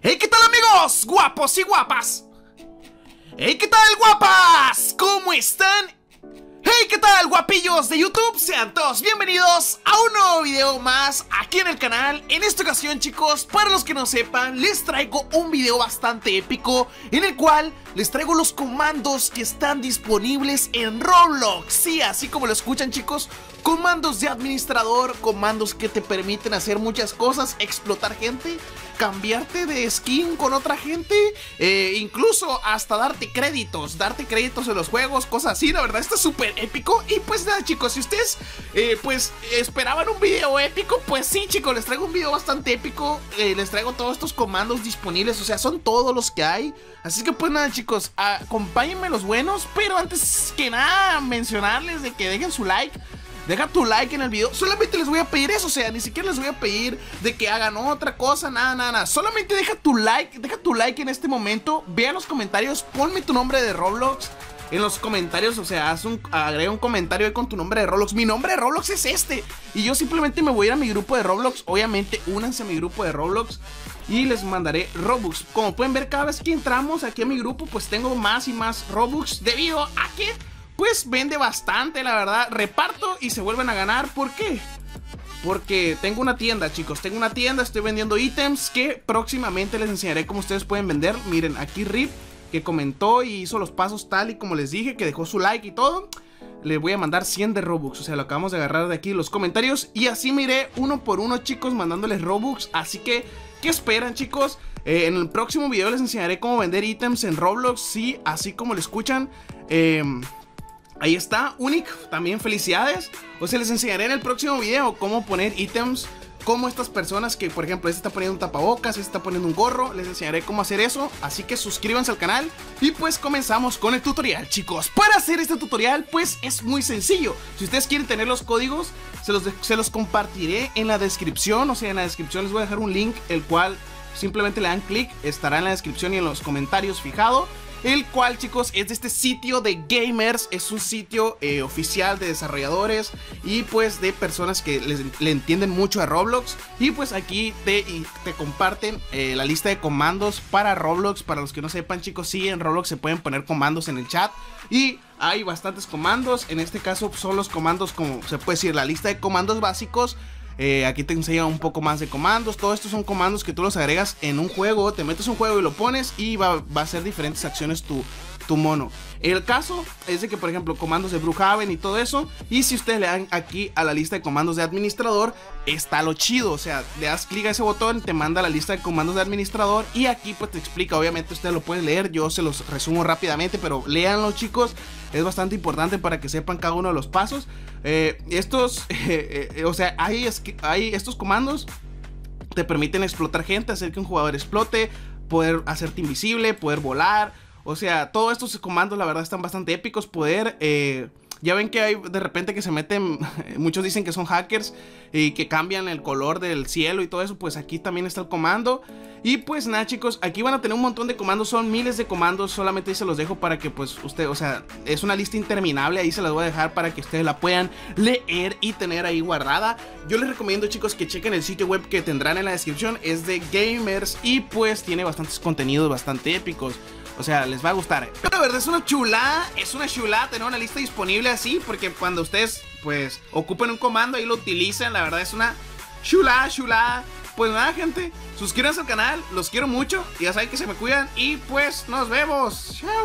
Hey, ¿qué tal amigos? Guapos y guapas. Hey, ¿qué tal guapas? ¿Cómo están? Hey, ¿qué tal guapillos de YouTube? Sean todos bienvenidos a un nuevo video más aquí en el canal. En esta ocasión, chicos, para los que no sepan, les traigo un video bastante épico en el cual les traigo los comandos que están disponibles en Roblox. Sí, así como lo escuchan, chicos, comandos de administrador, comandos que te permiten hacer muchas cosas, explotar gente, cambiarte de skin con otra gente, incluso hasta darte créditos en los juegos, cosas así. La verdad, está súper épico. Y pues nada, chicos, si ustedes pues esperaban un video épico, pues sí, chicos, les traigo un video bastante épico. Les traigo todos estos comandos disponibles, o sea, son todos los que hay. Así que pues nada, chicos, acompáñenme los buenos. Pero antes que nada, mencionarles de que dejen su like. Deja tu like en el video. Solamente les voy a pedir eso. O sea, ni siquiera les voy a pedir de que hagan otra cosa. Nada. Solamente deja tu like. Deja tu like en este momento. Ve a los comentarios. Ponme tu nombre de Roblox en los comentarios. O sea, agrega un comentario ahí con tu nombre de Roblox. Mi nombre de Roblox es este. Y yo simplemente me voy a ir a mi grupo de Roblox. Obviamente, únanse a mi grupo de Roblox y les mandaré Robux. Como pueden ver, cada vez que entramos aquí a mi grupo, pues tengo más y más Robux. Debido a que pues vende bastante, la verdad. Reparto y se vuelven a ganar. ¿Por qué? Porque tengo una tienda, chicos. Tengo una tienda, estoy vendiendo ítems que próximamente les enseñaré cómo ustedes pueden vender. Miren, aquí Rip, que comentó y hizo los pasos tal y como les dije, que dejó su like y todo, le voy a mandar 100 de Robux. O sea, lo acabamos de agarrar de aquí los comentarios. Y así miré uno por uno, chicos, mandándoles Robux. Así que, ¿qué esperan, chicos? En el próximo video les enseñaré cómo vender ítems en Roblox. Sí, así como lo escuchan. Ahí está, Unique, también felicidades. O sea, les enseñaré en el próximo video cómo poner ítems, como estas personas que, por ejemplo, este está poniendo un tapabocas, este está poniendo un gorro. Les enseñaré cómo hacer eso, así que suscríbanse al canal. Y pues comenzamos con el tutorial, chicos. Para hacer este tutorial, pues es muy sencillo. Si ustedes quieren tener los códigos, se los compartiré en la descripción. O sea, en la descripción les voy a dejar un link, el cual simplemente le dan clic, estará en la descripción y en los comentarios fijado. El cual, chicos, es de este sitio de gamers. Es un sitio oficial de desarrolladores y pues de personas que le entienden mucho a Roblox. Y pues aquí te comparten la lista de comandos para Roblox. Para los que no sepan, chicos, sí, en Roblox se pueden poner comandos en el chat. Y hay bastantes comandos. En este caso son los comandos, como se puede decir, la lista de comandos básicos. Aquí te enseña un poco más de comandos. Todos estos son comandos que tú los agregas en un juego. Te metes un juego y lo pones y va a hacer diferentes acciones tu mono. El caso es de que, por ejemplo, comandos de Brookhaven y todo eso. Y si ustedes le dan aquí a la lista de comandos de administrador, está lo chido. O sea, le das clic a ese botón, te manda a la lista de comandos de administrador. Y aquí pues te explica, obviamente ustedes lo pueden leer. Yo se los resumo rápidamente, pero léanlo, chicos. Es bastante importante para que sepan cada uno de los pasos. O sea, hay estos comandos te permiten explotar gente, hacer que un jugador explote, poder hacerte invisible, poder volar. O sea, todos estos comandos la verdad están bastante épicos. Ya ven que hay de repente que se meten, muchos dicen que son hackers y que cambian el color del cielo y todo eso. Pues aquí también está el comando. Y pues nada, chicos, aquí van a tener un montón de comandos, son miles de comandos. Solamente ahí se los dejo para que pues usted, o sea, es una lista interminable. Ahí se las voy a dejar para que ustedes la puedan leer y tener ahí guardada. Yo les recomiendo, chicos, que chequen el sitio web que tendrán en la descripción. Es de gamers y pues tiene bastantes contenidos bastante épicos. O sea, les va a gustar. Pero la verdad es una chulada tener una lista disponible así, porque cuando ustedes pues ocupen un comando ahí lo utilizan. La verdad es una chulada. Pues nada, gente, suscríbanse al canal, los quiero mucho. Y ya saben que se me cuidan y pues nos vemos. Chao.